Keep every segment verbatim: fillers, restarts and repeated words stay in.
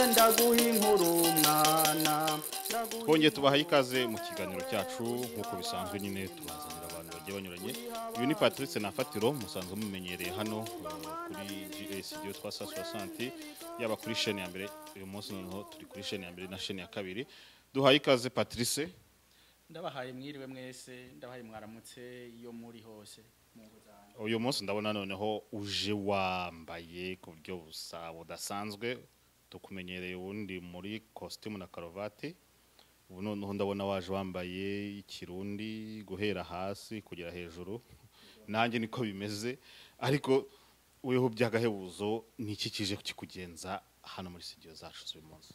ndaguha inkuru mwana twongeye tubahaye ikaze mu kiganiro cyacu nk'uko bisanzwe nyine tubazanira abantu bagiye banyuranye. Uyu ni Patrice Nafatiro musanzwe mumenyereye hano kuri G S Studio trois cent soixante yaba kuri chaîne ya mbere. Uyu munsi noneho turi kuri chaîne ya mbere na chaîne ya kabiri. Duhaye ikaze Patrice. Ndabahaye mwiriwe mwese, ndabahaye mwaramutse iyo muri hose. Uyu munsi ndabona noneho uje wambaye ku buryo busa budasanzwe, tukumenyereye ubundi muri costume na karovati. Ubu noneho ndabona waje wambaye ikirundi guhera hasi kugera hejuru, nanjye niko bimeze, ariko weho byagahebuzo niki kije kikugenza hano muri studio zacu uyu munsi?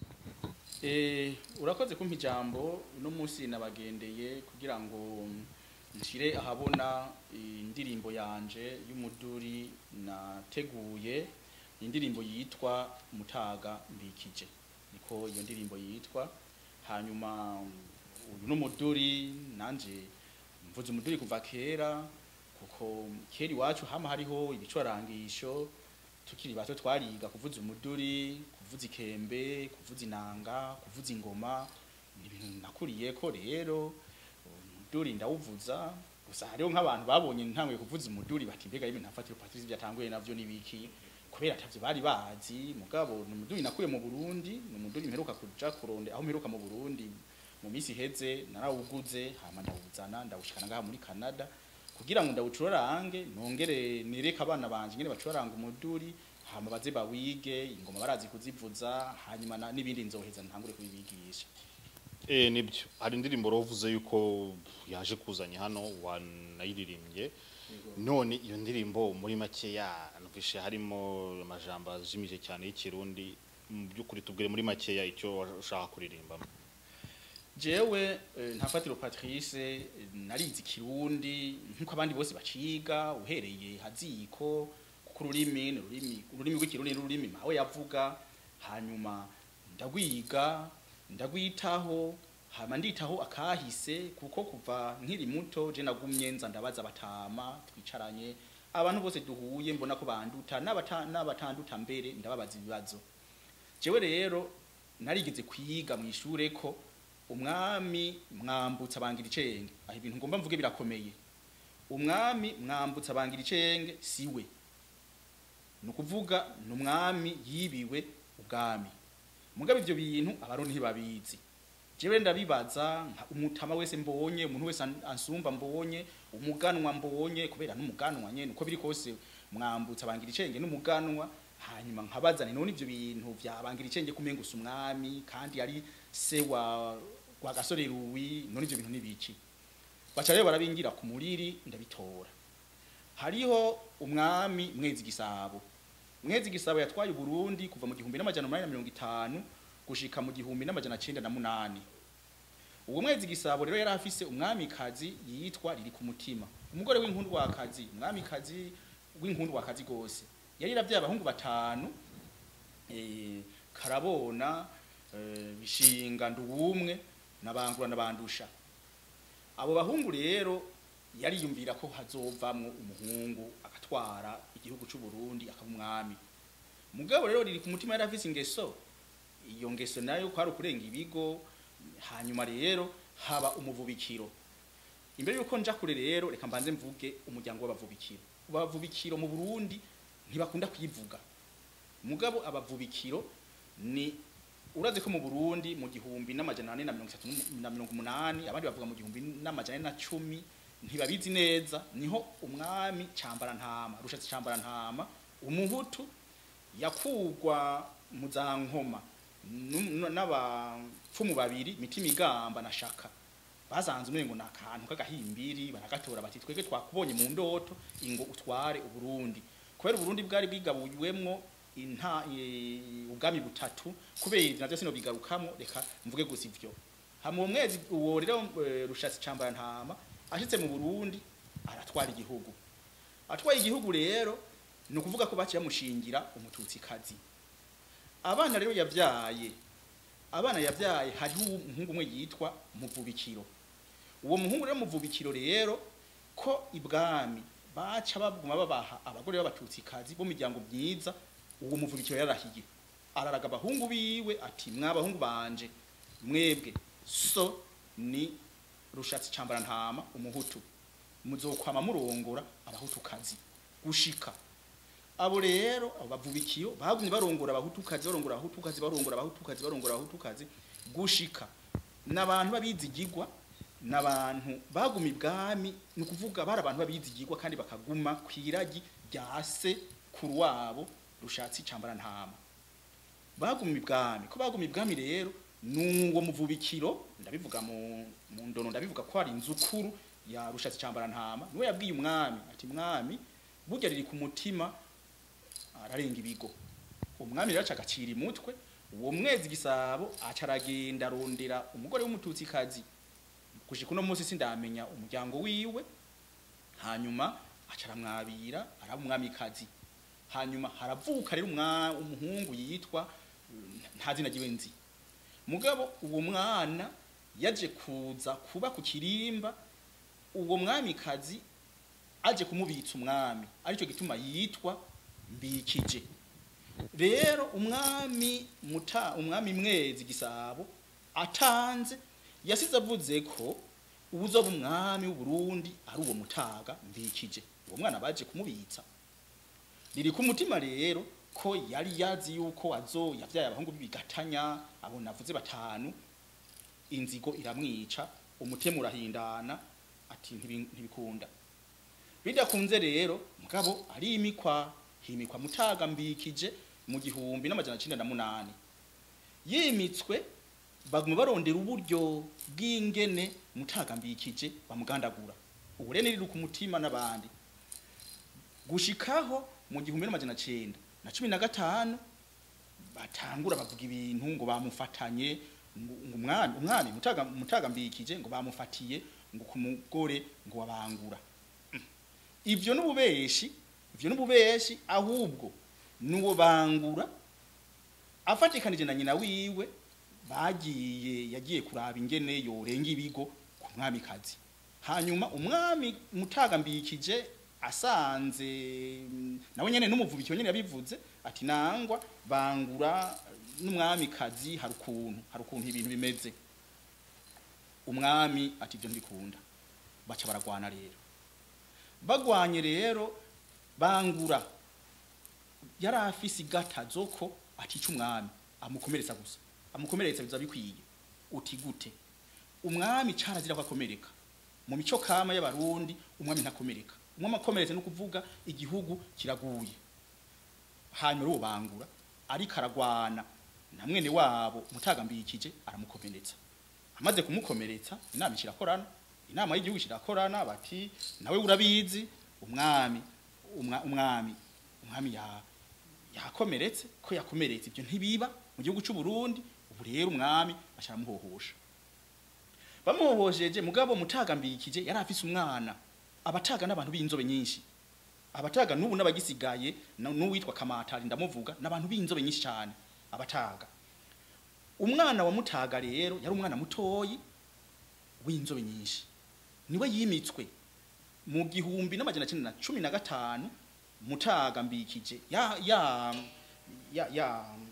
Eh urakoze kumpa ijambo. Uno munsi nabagendeye kugira ngo nshire ahabona indirimbo yanje y'umuduri nateguye, indirimbo yitwa Mutaga Mbikije, niko iyo ndirimbo yitwa. Hanyuma uyu n'umuduri nanje mvuze umuduri kuva kera, kuko keri wacu hama hariho ibicorangisho tukiri bato twariga kuvuza umuduri, kuvuza ikembe, kuvuza inanga, kuvuza ingoma. Ni ibintu nakuriye ko rero umuduri ndawuvuza. Gusa hariho nk'abantu babonye ntangwe kuvuza umuduri bati mbega ibintu Nafatiro Patrice byatanguye navyo nibiki, kubera atavye bari bazi. Mugabo n'umuduri nakuye mu Burundi, n'umuduri mperuka kuja kuronde aho mperuka mu Burundi mu misi heze, narawuguze hama ndawuzana ndawushikana ngaha muri Canada kugira ngo ndawucurange nongere nereka abana banje ngene bacuranga umuduri, hama baze bawige ingoma barazi kuzivuza, hanyuma n'ibindi nzoheza ntangure kubibigisha. Eh nibyo, hari indirimbo rovuze yuko yaje kuzanya hano wanayiririmbye. None iyo ndirimbo muri make ya nufishe harimo amajambo azimije cyane y'ikirundi, mu byukuri tubwire muri make ya icyo ushaka kuririmba. Jewe Nafatiro Patrice narizi kirundi nkuko abandi bose baciga, uhereye haziko kuko ururimi ururimi ururimi rw'ikirundi n'ururimi mawe yavuga, hanyuma ndagwiga ndagwitaho, hama nditaho akahise, kuko kuva nkiri muto je nagumye nza ndabaza batama twicaranye abantu bose duhuye mbona ko banduta n'abatanduta mbere ndababaza ibibazo. Jewe rero narigeze kwiga mu ishure ko umwami mwambutsa bangira icenge. Aho ibintu ngomba mvuge birakomeye. Umwami mwambutsa bangira icenge siwe, nukuvuga n'umwami yibiwe ubwami. Mugabe ivyo bintu abarundi babizi. Jewe ndabibaza umutama wese mbonye, umuntu wese ansumba mbonye, umuganwa mbonye, kubera n'umuganwa nyene uko biri kose mwambutsa bangira icenge n'umuganwa. Hanyuma nkabazane none ivyo bintu vyabangira icenge kumenga umwami kandi ari se wa wa gasore ruwi, none ivyo bintu nibiki? Baca rero barabingira ku muriri ndabitora. Hariho umwami Mwezi Gisabo. Mwezi Gisabo yatwaye Burundi kuva mu gihumbi n'amajana umunani na mirongo itanu gushika mu gihumbi n'amajana cenda na munani. Uwo Mwezi Gisabo rero yari afise umwami kazi yitwa Riri ku Mutima, umugore w'inkundu wa kazi, umwami kazi w'inkundu wa kazi gose. Yari ravya abahungu batanu, eh Karabona, eh Bishinga, Nduwumwe nabangura nabandusha. Abo bahungu rero yari yumvira ko hazovamwo umuhungu agatwara igihugu cy'u Burundi akaba umwami. Mugabo rero Riri ku Mutima yari afise ingeso, iyo ngeso nayo kwari ukurenga ibigo. Hanyuma rero haba umuvubikiro. Imbere yuko nja kure rero reka mbanze mvuge umuryango w'abavubikiro. Abavubikiro mu Burundi ntibakunda kwivuga. Mugabo abavubikiro ni uraze ko mu Burundi mu gihumbi n'amajana ane na mirongo itatu na mirongo umunani, abandi bavuga mu gihumbi n'amajana na cumi, ntibabizi neza. Niho umwami Cambarantama, Rushatsi Cambarantama umuhutu yakugwa mu za Nkoma n'abapfumu babiri Mitimigamba na Shaka. Bazanze umengo nakantu kagahimbiri baragatora bati twege twakubonye mu ndoto ingo utware Uburundi. Kubera Uburundi bwari bwigabuwemwo inta ubwami butatu, kubera navyo sino bigarukamo, reka mvuge gusa ivyo. Hama umwezi uwo rero Rushatsi Cambarantama ashitse mu Burundi aratwara igihugu. Atwaye igihugu rero no kuvuga ko baciye mushingira umututsi kazi. Abana rero yavyaye, abana yavyaye hariho umuhungu umwe yitwa Muvubikiro. Uwo muhungu rero Muvubikiro rero ko ibwami baca baguma babaha abagore b'abatutsi kazi bo miryango myiza, uwo Muvubikiro yarahiye. araraga abahungu biwe ati mwabahungu banje mwebwe so ni rushatsi cambara ntama umuhutu muzokwama murongora abahutukazi gushika abo rero abavubikiyo bagumye barongora abahutukazi barongora abahutukazi barongora abahutukazi barongora abahutukazi gushika n'abantu babizigirwa n'abantu bagumye ibwami ni kuvuga bari abantu babizigirwa kandi bakaguma kwiragi ryase kuruwabo rushatsi cambara ntama bagumye ibwami ko bagumye ibwami rero nuwo muvubikiro ndabivuga mu mu ndono ndabivuga ko ari inzukuru ya rushatsi cambara ntama niwe yabwiye umwami ati mwami burya riri ku mutima ararenga ibigo umwami rero acagacira imutwe uwo mwezi gisabo acaragenda arondera umugore w'umututsi kazi gushika uno munsi sindamenya umuryango wiwe hanyuma acaramwabira araba umwami kazi hanyuma haravuka rero umuhungu yitwa ntazina giwenzi mugabo uwo mwana yaje kuza kuba ku kirimba uwo mwami kazi aje kumubitsa umwami arico gituma yitwa mbikije rero umwami muta umwami mwezi gisabo atanze yasize avuze ko ubuzo bumwami w'u Burundi ari uwo mutaga mbikije uwo mwana baje kumubitsa riri ku mutima rero ko yari yazi yuko azo yavyaye abahungu bibigatanya abo navuze batanu inzigo iramwica umutemu urahindana ati ntibikunda bidakunze rero mugabo ari imikwa himikwa mutaga mbikije mu gihumbi n'amajana cenda na munani yimitswe baguma barondera uburyo bw'ingene mutaga mbikije bamugandagura uburene riri ku mutima n'abandi gushikaho mu gihumbi n'amajana cenda na cumi na gatanu batangura bavuga ibintu ngo bamufatanye ngo umwami umwami mutaga mutaga mbikije ngo bamufatiye ngo kumugore ngo wabangura ivyo n'ububeshi ivyo n'ububeshi ahubwo nuwo bangura afatikanije na nyina wiwe bagiye yagiye kuraba ingene yorenga ibigo ku mwami kazi hanyuma umwami mutaga mbikije asanze nawe nyene n'umuvubikyo nyene yabivuze ati nangwa bangura n'umwami kazi harukuntu harukuntu ibintu bimeze umwami ati byo ndikunda baca baragwana rero bagwanye rero bangura yari afisi gatazo ko atica umwami amukomeretsa gusa amukomeretsa biza bikwiye uti gute umwami carazira ko akomereka mu mico kama y'abarundi umwami ntakomereka umwami akomeretse no kuvuga igihugu kiraguye hanyuma uwo bangura ariko aragwana na mwene wabo mutaga mbikije aramukomeretsa amaze kumukomeretsa inama ishirakorana inama y'igihugu ishirakorana bati nawe urabizi umwami umwami umwami ya yakomeretse ko yakomeretse ibyo ntibiba mu gihugu cy'u Burundi ubu rero umwami basharamuhohosha bamuhohosheje mugabo mutaga mbikije yari afise umwana abataga n'abantu b'inzobe nyinshi abataga n'ubu n'abagisigaye n'uwitwa Kamatari ndamuvuga n'abantu b'inzobe nyinshi cyane abataga umwana wa mutaga rero yari umwana mutoyi w'inzobe nyinshi niwe yimitswe mu gihumbi n'amajana cenda na cumi na gatanu mutaga mbikije ya ya ya ya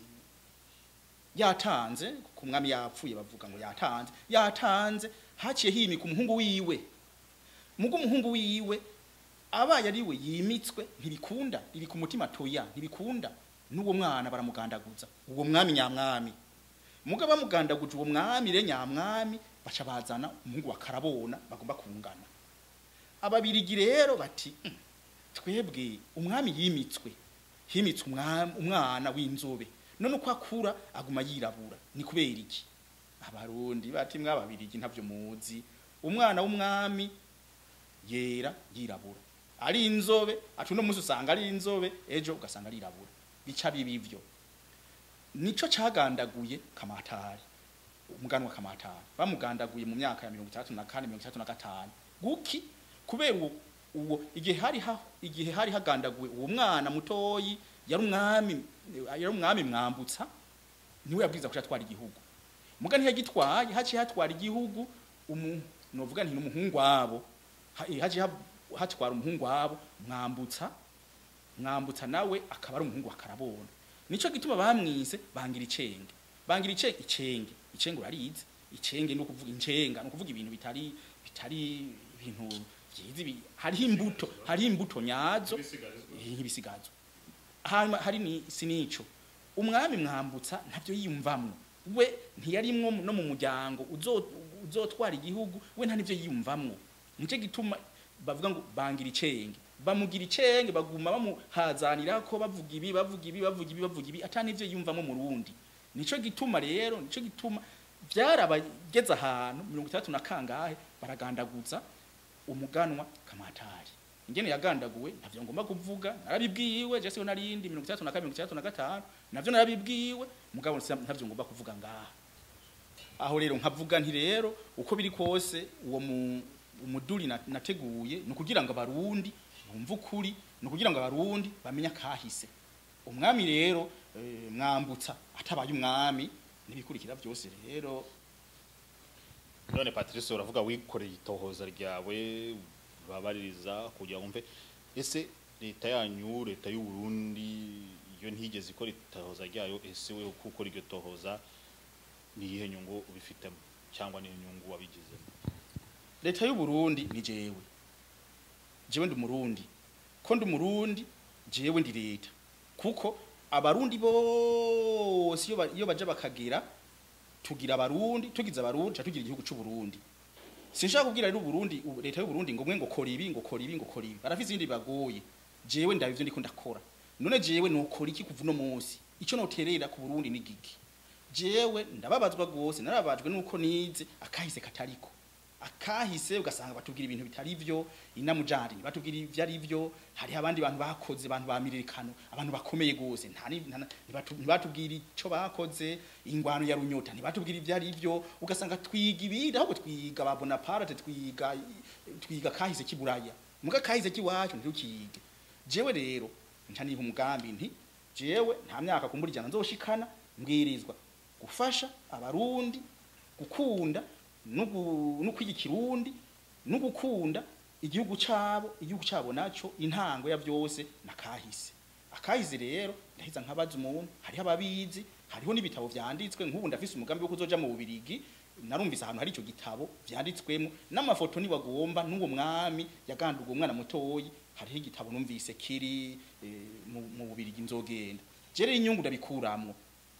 yatanze ku mwami yapfuye bavuga ngo yatanze yatanze haciye himika umuhungu wiwe mugo umuhungu wiwe abaye ari we yimitswe ntibikunda riri ku mutima toya ntibikunda n'uwo mwana baramugandaguza uwo mwami nyamwami muga bamugandaguje uwo mwami re nyamwami baca bazana umuhungu wa Karabona bagomba kungana ababirigi rero bati mm, twebwe umwami yimitswe himitswe umwana w'inzobe none uko akura aguma yirabura ni kubera iki abarundi bati mwababirigi ntavyo muzi umwana w'umwami yera yirabura ari inzobe ati no musi usanga ari inzobe ejo ugasanga ari irabura bica bibivyo nico cagandaguye Kamatari umuganwa Kamatari bamugandaguye mu myaka ya mirongo itandatu na kane mirongo itandatu na gatanu guki kubera uwo uwo igihe hari ha igihe hari hagandaguye uwo mwana mutoyi yari umwami yari umwami mwambutsa niwe yabwiza ko cyatwara igihugu muga ntiyagitwaye haci hatwara igihugu umu novuga nti n'umuhungu wabo haci hatwara umuhungu wabo mwambutsa mwambutsa nawe akaba ari umuhungu wa Karabona nico gituma bamwise bangira icenge bangira icenge icenge icenge urarize icenge no kuvuga incenga no kuvuga ibintu bitari bitari ibintu byizi hari imbuto hari imbuto nyazo nk'ibisigazo hari ni sinico umwami mwambutsa ntavyo yiyumvamwo we ntiyarimwo no mu muryango uzotwara igihugu we nta nivyo yiyumvamwo nico gituma bavuga ngo bangira icenge bamugira icenge baguma bamuhazanira ko bavuga ibi bavuga ibi bavuga ibi bavuga ibi atani ivyo yumvamo mu Rundi nico gituma rero nico gituma byarabageza ahantu mirongo itandatu na kangahe baragandaguza umuganwa Kamatari ingene yagandaguwe ntavyo ngomba kuvuga narabibwiwe je se narindi mirongo itandatu na kabiri mirongo itandatu na gatanu navyo narabibwiwe mugabo ntavyo ngomba kuvuga ngaha aho rero nkavuga nti rero uko biri kose uwo umuduri nateguye no kugira ngo abarundi bumva ukuri no kugira ngo abarundi bamenya kahise umwami rero e, mwambutsa atabaye umwami nibikurikira byose rero none Patrice uravuga wikoreye itohoza ryawe babaririza kugira umve ese leta yanyu leta y'u Burundi iyo ntigeze ikora itohoza ryayo ese we uko iryo tohoza ni ihe nyungu ubifitemo cyangwa ni nyungu wabigizemo leta y'u Burundi ni jewe jewe ndi umurundi ko ndi umurundi jewe ndi leta kuko abarundi bose iyo iyo baje bakagira tugira abarundi tugize abarundi tugira igihugu cy'u Burundi sinshaka kubwira rero Burundi leta y'u Burundi ngo mwe ngo kora ibi ngo kora ibi ngo kora ibi barafise ibindi bagoye jewe ndabivyo ndiko ndakora none jewe no kora iki kuva no munsi ico noterera ku Burundi ni giki jewe ndababazwa gose narabajwe nuko nize akahise katariko akahise ugasanga batubwira ibintu bitari byo inamujari batubwira ivyo ari byo hari abandi bantu bakoze abantu bamirikano abantu bakomeye gose nta batubwira ico bakoze ingwano ya runyota ntibatubwira ivyo ari byo ugasanga twiga ibindi ahubwo twiga babona parate twiga twiga kahise kiburaya muga kahise kiwacu ntirukige jewe rero nca niha umugambi nti jewe nta myaka kumburijana nzoshikana mbwirizwa gufasha abarundi gukunda no kwiga Kirundi no gukunda igihugu cyabo igihugu cyabo naco intango ya byose nakahise akahise rero ndahiza nkabaza umuntu hari ababizi hariho nibitabo vyanditswe nk'ubu ndafise umugambi wo kuzoja mu Bubirigi narumvise ahantu hari ico gitabo vyanditswemo n'amafoto ni bagomba n'uwo mwami yaganduga umwana mutoyi hariho igitabo numvise kiri e, mu Bubirigi nzogenda jere inyungu ndabikuramwo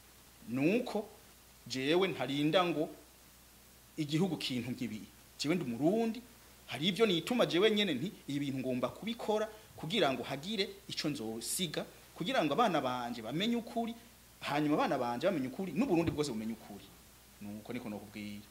nuko jewe ntarinda ngo igihugu kintu ngibi jewe ndi umurundi hari ivyo nituma jewe nyene nti ibintu ngomba kubikora kugira ngo hagire ico nzosiga kugira ngo abana banje bamenye ukuri hanyuma abana banje bamenye ukuri n'uburundi bwose bumenye ukuri nuko niko nokubwira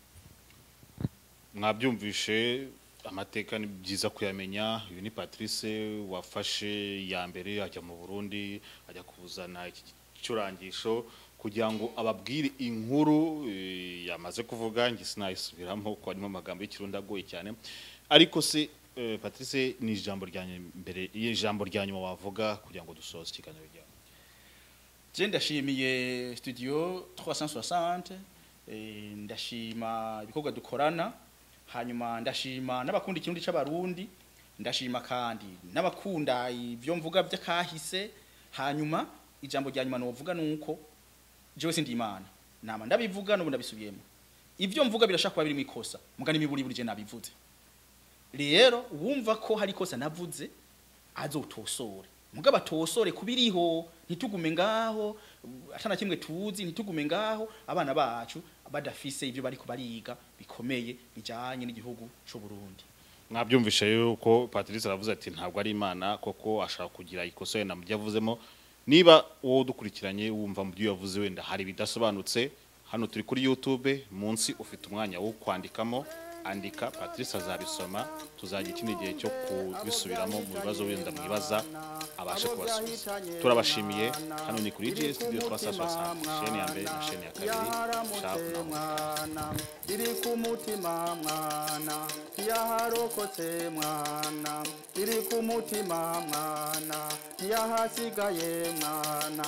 mwabyumvishe amateka ni byiza kuyamenya uyu ni Patrice wafashe ya mbere ajya mu Burundi ajya kuzana iki cyurangisho kugira ngo ababwire inkuru e, yamaze kuvuga ngi sinayisubiramo ko arimo amagambo y'ikirundi agoye cyane ariko se e, Patrice ni ijambo ryanye mbere iyi jambo ryanyuma wavuga kugira ngo dusoze ikiganiro ryawe je ndashimiye studio trois cent soixante e, ndashima ibikorwa dukorana hanyuma ndashima n'abakunda ikirundi c'abarundi ndashima kandi n'abakunda ivyo mvuga by'akahise hanyuma ijambo ryanyuma no vuga nuko jewe sindi imana nama ndabivuga no ndabisubiyemo ivyo mvuga birashaka kuba biri mu ikosa mugani miburi buri je nabivuze rero wumva ko hari ikosa navuze azotosore mugaba atosore kubiriho ntitugume ngaho atana kimwe tuzi ntitugume ngaho abana bacu badafise ivyo bariko bariga bikomeye bijanye n'igihugu c'u Burundi mwabyumvishe yuko Patrice aravuze ati ntabwo ari imana koko ashaka kugira ikosa yena mu byavuzemo niba wowe dukurikiranye wumva mu byo yavuze wenda hari bidasobanutse hano turi kuri YouTube munsi ufite umwanya wo kwandikamo andika Patrice azabisoma tuzagira ikindi gihe cyo kubisubiramo mu bibazo wenda mwibaza abashe kubasubiza turabashimiye hano ni kuri G S Studio trois cent soixante chaîne ya mbere na chaîne ya kabiri shafu mwana iri ku mutima mwana yaharokotse mwana iri ku mutima mwana yahasigaye mwana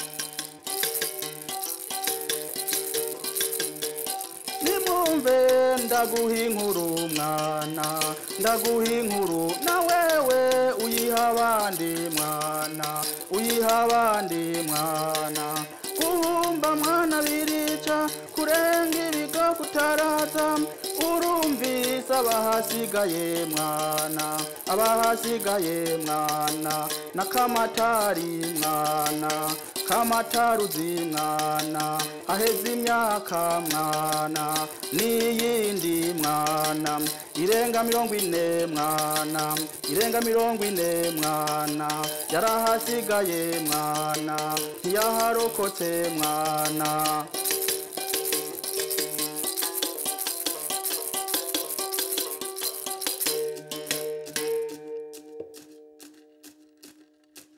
nimumve ndaguha inkuru mwana ndaguha inkuru na wewe uyiha abandi mwana uyiha abandi mwana guhumba mwana birica kurenga ibigo kutaraza urumvise abahasigaye mwana abahasigaye mwana n'akamatari mwana kamataruzi mwana aheze imyaka mwana n'iyindi mwana irenga mirongo ine mwana irenga mirongo ine mwana yarahasigaye mwana ntiyaharokotse mwana